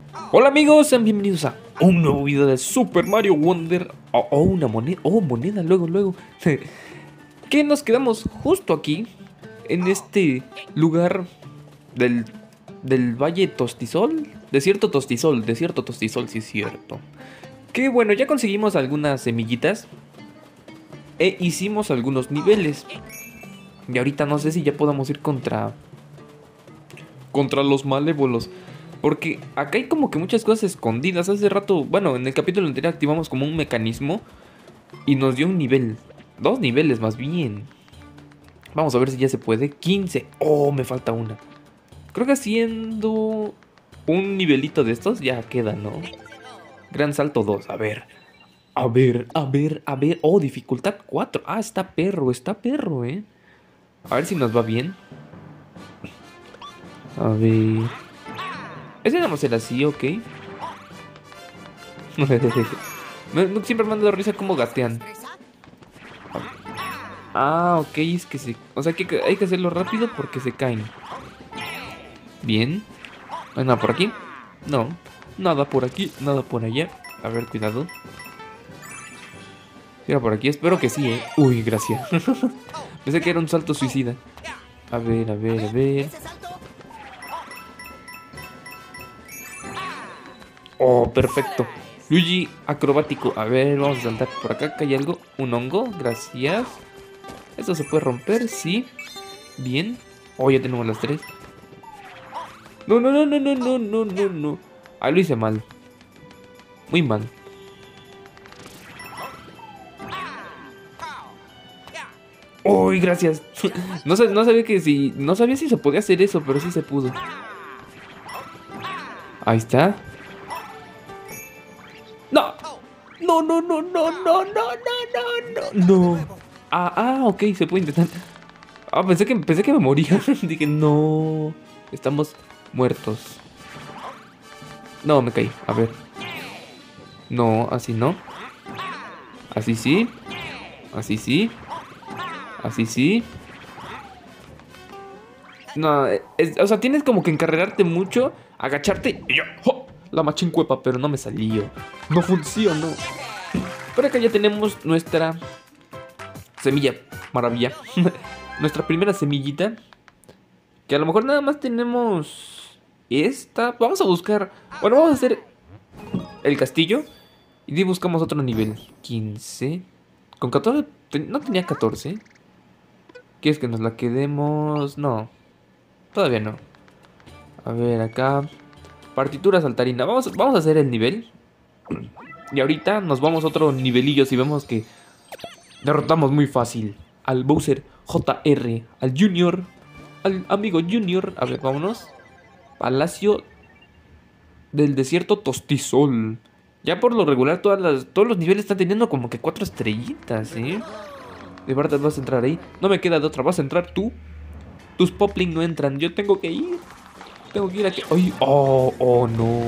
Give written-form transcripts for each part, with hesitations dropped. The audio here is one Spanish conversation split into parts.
Hola amigos, sean bienvenidos a un nuevo video de Super Mario Wonder. Una moneda, moneda, luego. Que nos quedamos justo aquí, en este lugar del, del Valle Tostizol. Desierto Tostizol, sí es cierto. Que bueno, ya conseguimos algunas semillitas e hicimos algunos niveles. Y ahorita no sé si ya podamos ir contra los malévolos. Porque acá hay como que muchas cosas escondidas. Hace rato, bueno, en el capítulo anterior activamos como un mecanismo y nos dio un nivel. 2 niveles más bien. Vamos a ver si ya se puede. 15. Oh, me falta una. Creo que haciendo un nivelito de estos ya queda, ¿no? Gran salto 2. A ver. A ver. Oh, dificultad 4. Ah, está perro, ¿eh? A ver si nos va bien. A ver. Ese vamos a ser así, ok. Siempre me han dado risa cómo gatean. Ah, ok, es que se... O sea que hay que hacerlo rápido porque se caen. Bien. ¿Hay nada por aquí? No. Nada por aquí, nada por allá. A ver, cuidado. Si era por aquí, espero que sí, ¿eh? Uy, gracias. Pensé que era un salto suicida. A ver. Oh, perfecto. Luigi acrobático. A ver, vamos a saltar por acá. ¿Que hay algo? Un hongo, gracias. ¿Esto se puede romper? Sí. Bien. Oh, ya tenemos las 3. No. Ah, lo hice mal. Muy mal. Uy, gracias. No sabía que si... No sabía si se podía hacer eso, pero sí se pudo. Ahí está. No. No. Ok, se puede intentar. Ah, pensé que me moría. Dije, no. Estamos muertos. No, me caí. A ver. No, así no. Así sí. Así sí. Así sí. No, o sea, tienes como que encarrerarte mucho, agacharte y yo, ¡oh! La machincuepa, pero no me salió. No funcionó. Por acá ya tenemos nuestra semilla maravilla. Nuestra primera semillita. Que a lo mejor nada más tenemos esta. Vamos a buscar. Bueno, vamos a hacer el castillo. Y de ahí buscamos otro nivel. 15. Con 14. No tenía 14. ¿Quieres que nos la quedemos? No. Todavía no. A ver, acá. Partitura saltarina. Vamos a hacer el nivel. Y ahorita nos vamos a otro nivelillo si vemos que derrotamos muy fácil al Bowser JR, al Junior, al amigo Junior. A ver, vámonos. Palacio del Desierto Tostizol. Ya por lo regular todos los niveles están teniendo como que 4 estrellitas, ¿eh? De verdad vas a entrar ahí. No me queda de otra, vas a entrar tú. Tus Poplin no entran, yo tengo que ir. Tengo que ir aquí. ¡Ay! ¡Oh, no!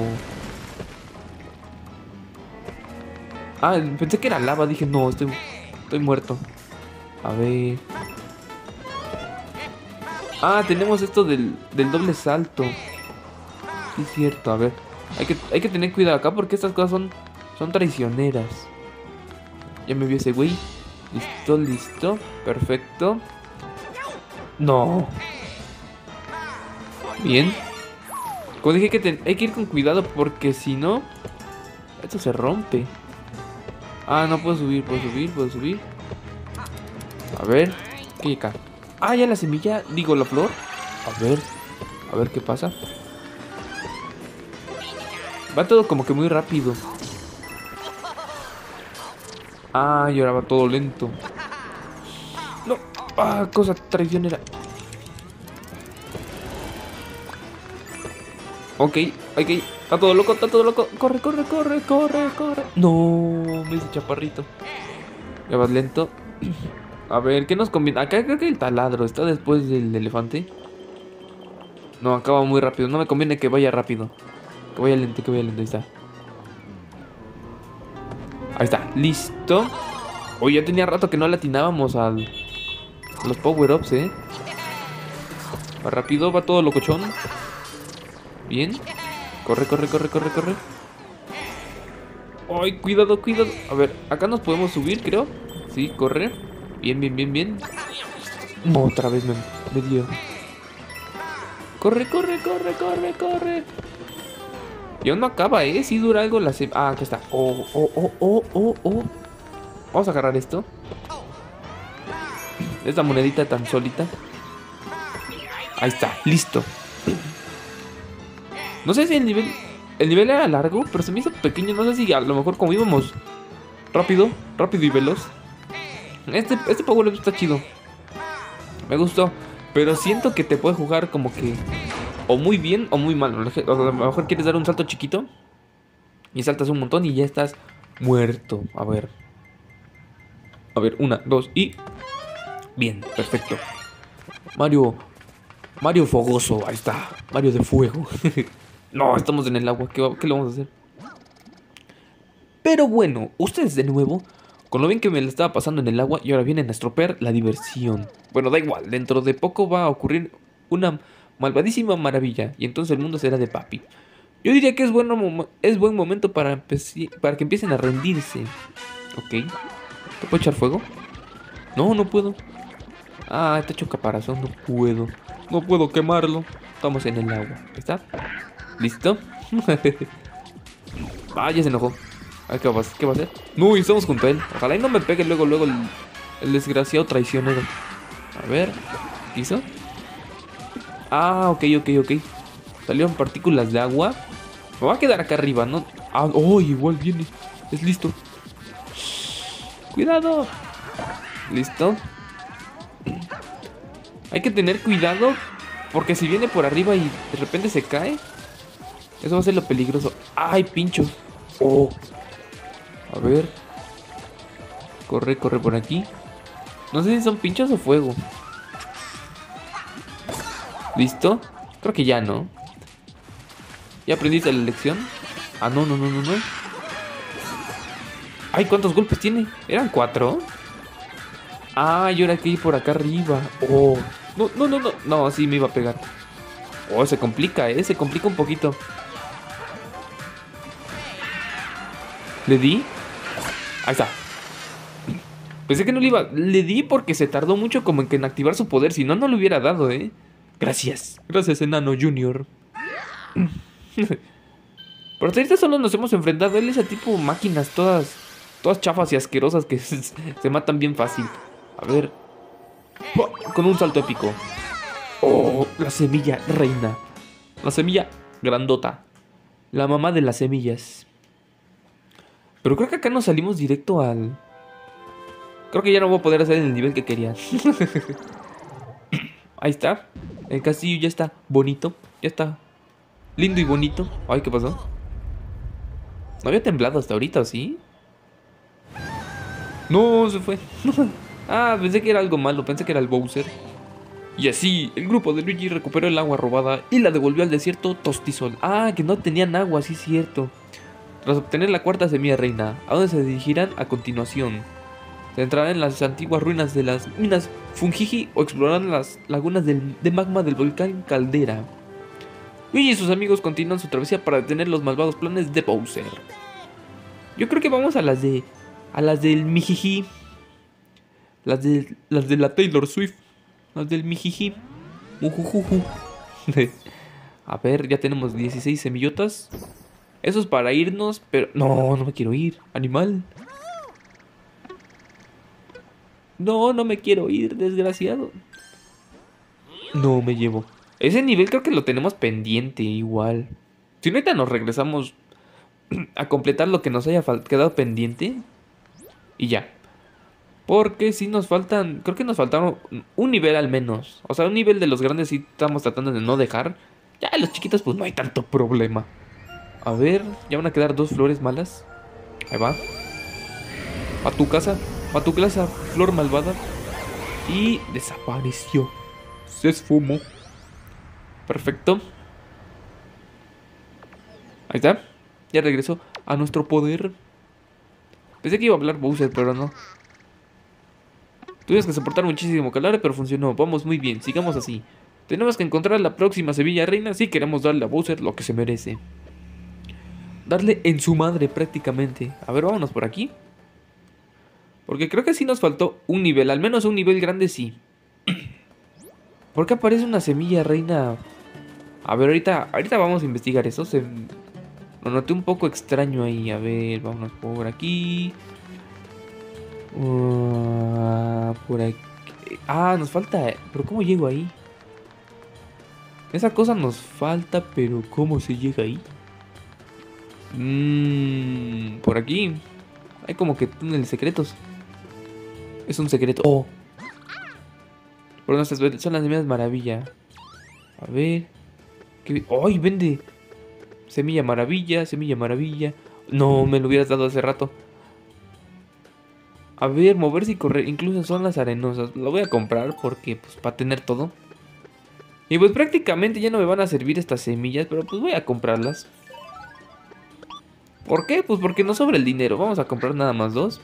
Ah, pensé que era lava. Dije, no, estoy muerto. A ver. Ah, tenemos esto del doble salto. Sí, es cierto. A ver. Hay que tener cuidado acá porque estas cosas son traicioneras. Ya me vio ese güey. Listo. Perfecto. No. Bien. Como dije que hay que ir con cuidado porque si no, esto se rompe. Ah, no puedo subir. A ver, ¿qué hay acá? Ah, ya la semilla, digo la flor. A ver qué pasa. Va todo como que muy rápido. Ah, y ahora va todo lento. No, cosa traicionera. Ok. Está todo loco. Corre. No, me hice chaparrito. Ya vas lento. A ver, ¿qué nos conviene? Acá creo que el taladro está después del elefante. No, acaba muy rápido. No me conviene que vaya rápido. Que vaya lento, ahí está. Ahí está, listo. Oye, ya tenía rato que no le atinábamos a los power-ups, Va rápido, va todo locochón. Bien. Corre, corre, corre, corre, corre. Ay, cuidado, cuidado. A ver, acá nos podemos subir, creo. Sí, corre. Bien, bien, bien, bien. Otra vez me dio. Corre, corre, corre, corre, corre. Y aún no acaba, ¿eh? Sí dura algo la... Ah, acá está. Oh, oh, oh, oh, oh, oh. Vamos a agarrar esto. Esta monedita tan solita. Ahí está, listo. No sé si el nivel era largo, pero se me hizo pequeño. No sé si a lo mejor como íbamos rápido y veloz. Este Power Up está chido. Me gustó. Pero siento que te puede jugar como que o muy bien o muy mal. O a lo mejor quieres dar un salto chiquito y saltas un montón y ya estás muerto. A ver. A ver, 1, 2 y... Bien, perfecto. Mario fogoso, ahí está. Mario de fuego. No, estamos en el agua. ¿Qué le vamos a hacer? Pero bueno, ustedes de nuevo, con lo bien que me le estaba pasando en el agua, y ahora vienen a estropear la diversión. Bueno, da igual, dentro de poco va a ocurrir una malvadísima maravilla, y entonces el mundo será de papi. Yo diría que es buen momento para que empiecen a rendirse. Ok. ¿Te puedo echar fuego? No, no puedo. Ah, está hecho caparazón, no puedo. No puedo quemarlo. Estamos en el agua. ¿Está? ¿Listo? Ah, ya se enojó. A ver, ¿qué va a hacer? No, y estamos junto a él. Ojalá y no me pegue luego el desgraciado traicionero. A ver. ¿Qué hizo? Ah, ok. Salieron partículas de agua. Me voy a quedar acá arriba, ¿no? Ah, oh, igual viene. Es listo. Cuidado. Listo. Hay que tener cuidado, porque si viene por arriba y de repente se cae, eso va a ser lo peligroso. ¡Ay, pincho! ¡Oh! A ver. Corre por aquí. No sé si son pinchos o fuego. ¿Listo? Creo que ya, ¿no? ¿Ya aprendiste la lección? Ah, no. ¡Ay, cuántos golpes tiene! ¿Eran 4? Ah, y ahora hay que ir por acá arriba. ¡Oh! No. No, sí me iba a pegar. Oh, se complica, se complica un poquito. ¿Le di? Ahí está. Pensé que no le iba. Le di porque se tardó mucho como en activar su poder. Si no, no le hubiera dado, Gracias. Gracias, Enano Junior. Pero hasta ahorita solo nos hemos enfrentado. Él es ese tipo de máquinas todas chafas y asquerosas que se matan bien fácil. A ver. Con un salto épico. Oh, la semilla reina. La semilla grandota. La mamá de las semillas. Pero creo que acá nos salimos directo al... Creo que ya no voy a poder hacer el nivel que quería. Ahí está. El castillo ya está bonito. Ya está lindo y bonito. Ay, ¿qué pasó? No había temblado hasta ahorita, ¿sí? No, se fue. Ah, pensé que era algo malo. Pensé que era el Bowser. Y así, el grupo de Luigi recuperó el agua robada y la devolvió al desierto Tostisol. Ah, que no tenían agua, sí es cierto. Tras obtener la cuarta semilla reina, ¿a dónde se dirigirán a continuación? ¿Se entrarán en las antiguas ruinas de las minas Fungiji o explorarán las lagunas de magma del volcán Caldera? Luigi y sus amigos continúan su travesía para detener los malvados planes de Bowser. Yo creo que vamos a las del Mijiji. Las de la Taylor Swift. Las del Mijiji. Mujujuju. A ver, ya tenemos 16 semillotas. Eso es para irnos, pero... No me quiero ir, animal. No me quiero ir, desgraciado. No me llevo. Ese nivel creo que lo tenemos pendiente igual. Si no, ahorita nos regresamos a completar lo que nos haya quedado pendiente. Y ya. Porque si nos faltan... Creo que nos faltaron un nivel al menos. O sea, un nivel de los grandes sí estamos tratando de no dejar. Ya los chiquitos pues no hay tanto problema. A ver, ya van a quedar 2 flores malas. Ahí va. A tu casa, flor malvada. Y desapareció. Se esfumó. Perfecto. Ahí está. Ya regresó a nuestro poder. Pensé que iba a hablar Bowser, pero no. Tuvimos que soportar muchísimo calor, pero funcionó. Vamos muy bien, sigamos así. Tenemos que encontrar la próxima semilla reina si queremos darle a Bowser lo que se merece. darle en su madre prácticamente. A ver, vámonos por aquí. Porque creo que sí nos faltó un nivel, al menos un nivel grande sí. ¿Por qué aparece una semilla reina? A ver, ahorita vamos a investigar eso. Lo noté un poco extraño ahí. A ver, vámonos por aquí. Por aquí. Ah, nos falta. ¿Pero cómo llego ahí? Esa cosa nos falta, pero ¿cómo se llega ahí? Por aquí. Hay como que túneles secretos. Es un secreto. Oh. Por nuestras son las semillas maravilla. A ver. ¡Ay, vende! Semilla maravilla, semilla maravilla. No, me lo hubieras dado hace rato. A ver, moverse y correr. Incluso son las arenosas. Lo voy a comprar porque, pues, para tener todo. Y pues prácticamente ya no me van a servir estas semillas. Pero pues voy a comprarlas. ¿Por qué? Pues porque no sobra el dinero. Vamos a comprar nada más 2.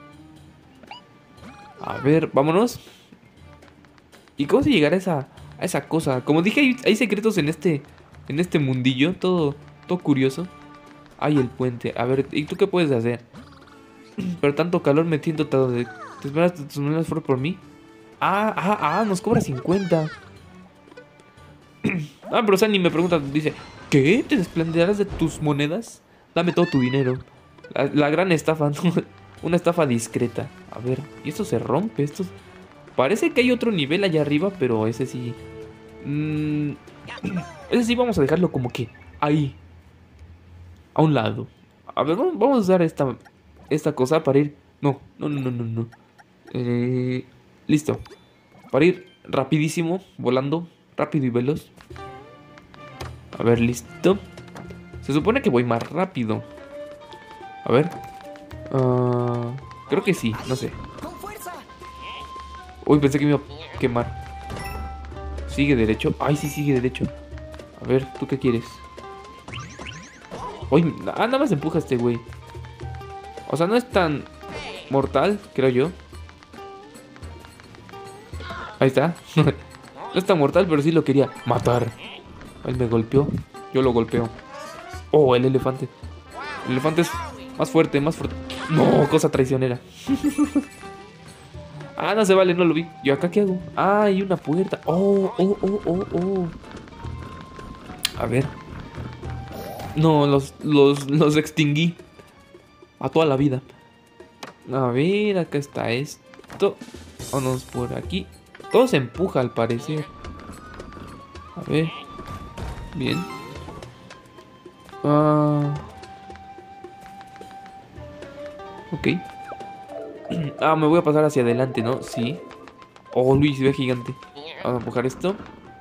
A ver, vámonos. ¿Y cómo se llegará a esa cosa? Como dije, hay secretos en este mundillo. Todo curioso. Hay el puente. A ver, ¿y tú qué puedes hacer? Pero tanto calor metiendo todo. ¿Te esperas tus monedas fueron por mí? Nos cobra 50. Pero Sandy me pregunta, dice, ¿qué? ¿Te desprenderás de tus monedas? Dame todo tu dinero. La gran estafa, ¿no? Una estafa discreta. A ver, y esto se rompe. Parece que hay otro nivel allá arriba, pero ese sí. Ese sí vamos a dejarlo como que ahí. A un lado. A ver, vamos a usar esta cosa para ir. No. Listo. Para ir rapidísimo, volando, rápido y veloz. A ver, listo. Se supone que voy más rápido. A ver. Creo que sí, no sé. Uy, pensé que me iba a quemar. Sigue derecho. Ay, sí, sigue derecho. A ver, ¿tú qué quieres? Uy, nada más empuja a este güey. O sea, no es tan mortal, creo yo. Ahí está. No es tan mortal, pero sí lo quería matar. Él me golpeó. Yo lo golpeo. Oh, el elefante. El elefante es más fuerte, más fuerte. No, cosa traicionera. No se vale, no lo vi. ¿Yo acá qué hago? Hay una puerta. Oh. A ver. No, los extinguí. A toda la vida. A ver, acá está esto. Vámonos por aquí. Todo se empuja al parecer. A ver. Bien. Ok. Me voy a pasar hacia adelante, ¿no? Sí. Oh, Luis, ve gigante. Vamos a empujar esto.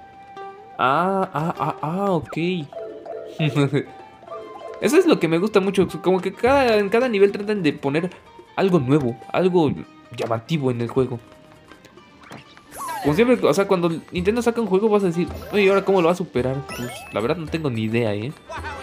Ok. Eso es lo que me gusta mucho. Como que en cada nivel tratan de poner algo nuevo, algo llamativo en el juego. Como siempre, o sea, cuando Nintendo saca un juego vas a decir, oye, ¿y ahora cómo lo va a superar? Pues la verdad no tengo ni idea, ¿eh?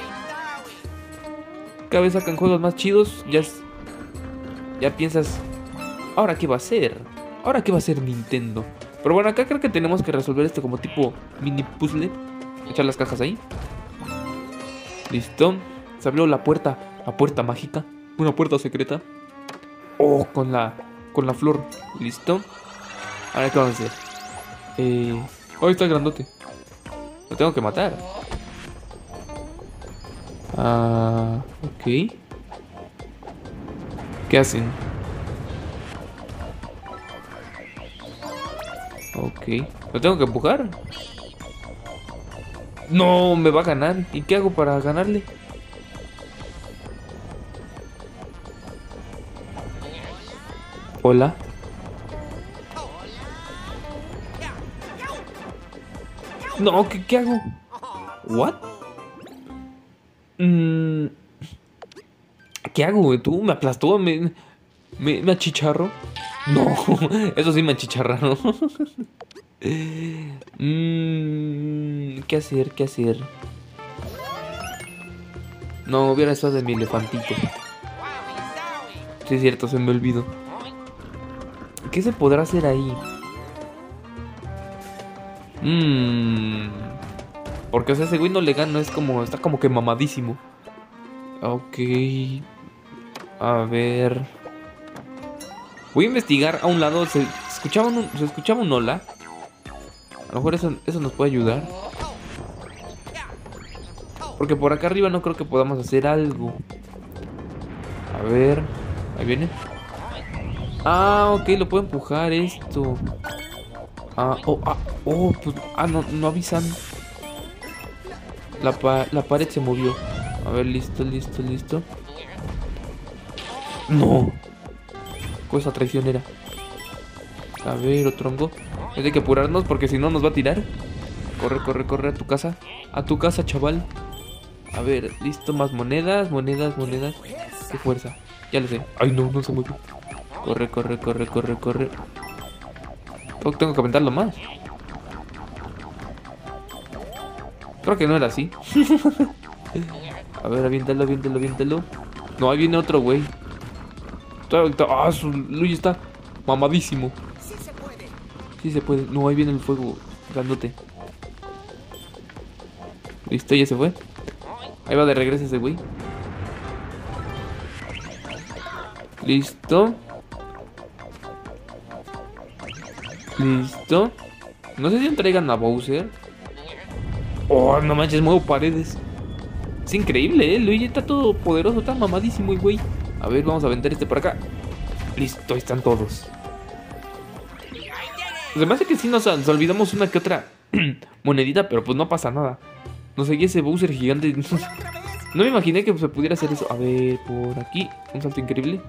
Cada vez sacan juegos más chidos, ya piensas, ¿ahora qué va a hacer? ¿Ahora qué va a hacer Nintendo? Pero bueno, acá creo que tenemos que resolver esto como tipo mini puzzle. Echar las cajas ahí. Listo. Se abrió la puerta mágica. Una puerta secreta. Oh, con la flor. Listo. Ahora qué vamos a hacer. Oh, está grandote. Lo tengo que matar. Ok. ¿Qué hacen? Ok. ¿Lo tengo que empujar? No, me va a ganar. ¿Y qué hago para ganarle? Hola. No, ¿qué hago? ¿What? ¿Qué hago, güey? ¿Tú me aplastó? ¿Me achicharró? No, eso sí me achicharraron. ¿Qué hacer? ¿Qué hacer? No, hubiera estado de mi elefantito. Sí, es cierto, se me olvidó. ¿Qué se podrá hacer ahí? Porque, o sea, ese güey no le gana, es como, está como que mamadísimo. Ok. A ver. Voy a investigar a un lado. Se escuchaba un hola. A lo mejor eso nos puede ayudar. Porque por acá arriba no creo que podamos hacer algo. A ver. Ahí viene. Ah, ok, lo puedo empujar esto. Pues, no avisan. La pared se movió. A ver, listo. No. Cosa traicionera. A ver, otro hongo. Hay que apurarnos porque si no nos va a tirar. Corre a tu casa. A tu casa, chaval. A ver, listo, más monedas. Qué fuerza. Ya lo sé. Ay, no se mueve. Corre. Tengo que aventarlo más. Creo que no era así. A ver, aviéntalo. No, ahí viene otro güey. Su Luigi está mamadísimo. Sí se puede. No, ahí viene el fuego grandote. Listo, ya se fue. Ahí va de regreso ese güey. Listo. No sé si entregan a Bowser. Oh, no manches, muevo paredes. Es increíble, Luigi está todo poderoso, está mamadísimo el güey. A ver, vamos a vender este por acá. Listo, ahí están todos. Además de que sí nos olvidamos una que otra monedita, pero pues no pasa nada. Nos seguía ese Bowser gigante. No me imaginé que se pudiera hacer eso. A ver, por aquí, un salto increíble.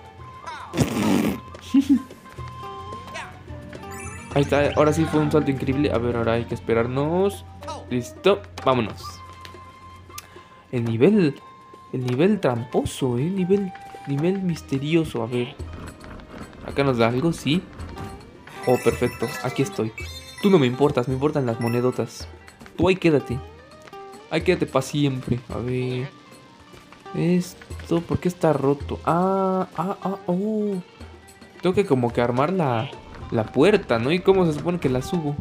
Ahí está, ahora sí fue un salto increíble. A ver, ahora hay que esperarnos. Listo, vámonos. El nivel tramposo, nivel misterioso. A ver, acá nos da algo, sí. Oh, perfecto, aquí estoy. Tú no me importas, me importan las monedotas. Tú ahí quédate para siempre. A ver, esto, ¿por qué está roto? Tengo que como que armar la puerta, ¿no? ¿Y cómo se supone que la subo?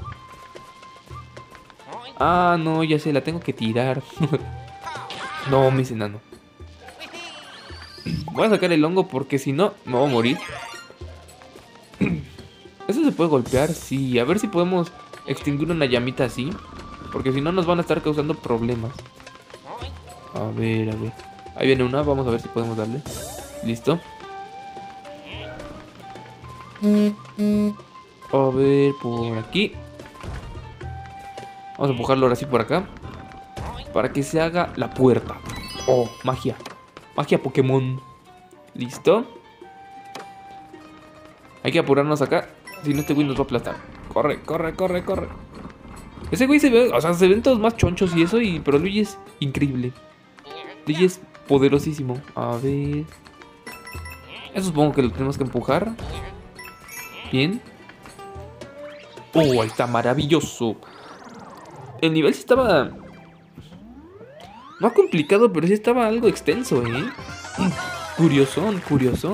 No, ya sé, la tengo que tirar. No, mis enano. Voy a sacar el hongo porque si no, me voy a morir. ¿Eso se puede golpear? Sí, a ver si podemos extinguir una llamita así. Porque si no nos van a estar causando problemas. A ver. Ahí viene una, vamos a ver si podemos darle. Listo. A ver, por aquí. Vamos a empujarlo ahora sí por acá. Para que se haga la puerta. Oh, magia. Magia Pokémon. Listo. Hay que apurarnos acá. Si no, este güey nos va a aplastar. Corre. Ese güey se ve, o sea, se ven todos más chonchos y eso, pero Luigi es increíble. Luigi es poderosísimo. A ver. Eso supongo que lo tenemos que empujar. Bien. Oh, ahí está, maravilloso. El nivel sí estaba... no complicado, pero sí estaba algo extenso, Curiosón.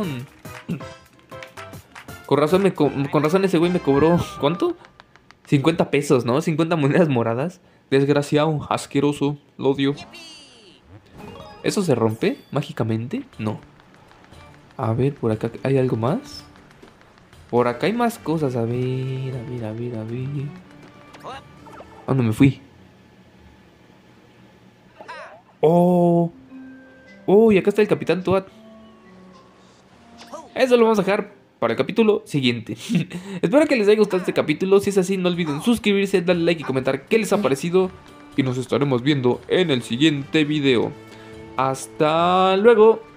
Con razón ese güey me cobró... ¿cuánto? 50 pesos, ¿no? 50 monedas moradas. Desgraciado, asqueroso, lo odio. ¿Eso se rompe mágicamente? No. A ver, por acá hay algo más. Por acá hay más cosas. A ver. ¿A dónde me fui? Oh, y acá está el Capitán Toad. Eso lo vamos a dejar para el capítulo siguiente. Espero que les haya gustado este capítulo. Si es así, no olviden suscribirse, darle like y comentar qué les ha parecido. Y nos estaremos viendo en el siguiente video. Hasta luego.